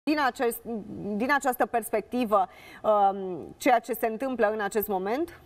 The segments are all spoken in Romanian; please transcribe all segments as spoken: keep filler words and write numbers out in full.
din, acest, din această perspectivă ceea ce se întâmplă în acest moment?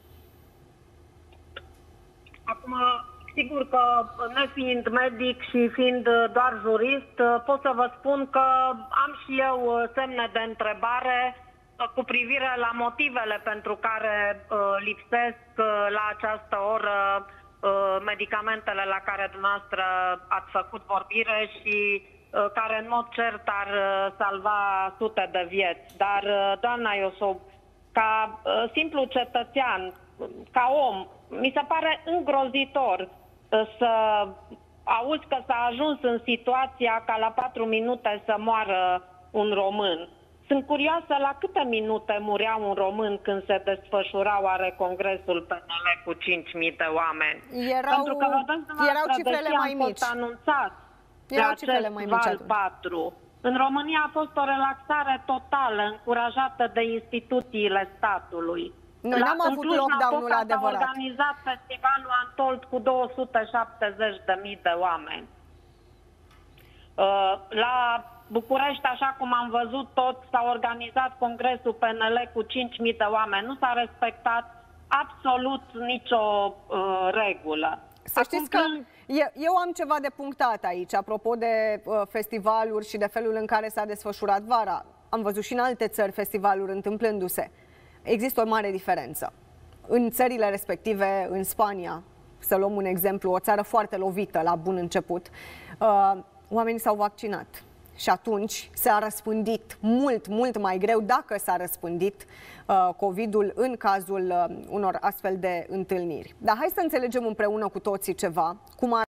Acum, sigur că, nefiind medic și fiind doar jurist, pot să vă spun că am și eu semne de întrebare cu privire la motivele pentru care lipsesc la această oră medicamentele la care dumneavoastră ați făcut vorbire și care în mod cert ar salva sute de vieți. Dar, doamna Iosub, ca simplu cetățean, ca om, mi se pare îngrozitor să auzi că s-a ajuns în situația ca la patru minute să moară un român. Sunt curioasă la câte minute murea un român când se desfășura oare congresul P N L cu cinci mii de oameni. Erau, Pentru că vedeți, erau cifrele mai mici. Am fost anunțat erau de cifrele mai mici val patru. În România a fost o relaxare totală, încurajată de instituțiile statului. Noi n-am avut lockdown-ul adevărat. S-a organizat festivalul Antold cu două sute șaptezeci de mii de oameni. La București, așa cum am văzut tot, s-a organizat congresul P N L cu cinci mii de oameni. Nu s-a respectat absolut nicio uh, regulă. Să știți că eu am ceva de punctat aici, apropo de uh, festivaluri și de felul în care s-a desfășurat vara. Am văzut și în alte țări festivaluri întâmplându-se. Există o mare diferență. În țările respective, în Spania, să luăm un exemplu, o țară foarte lovită la bun început, uh, oamenii s-au vaccinat. Și atunci s-a răspândit mult, mult mai greu, dacă s-a răspândit uh, COVID-ul în cazul uh, unor astfel de întâlniri. Dar hai să înțelegem împreună cu toții ceva, cum ar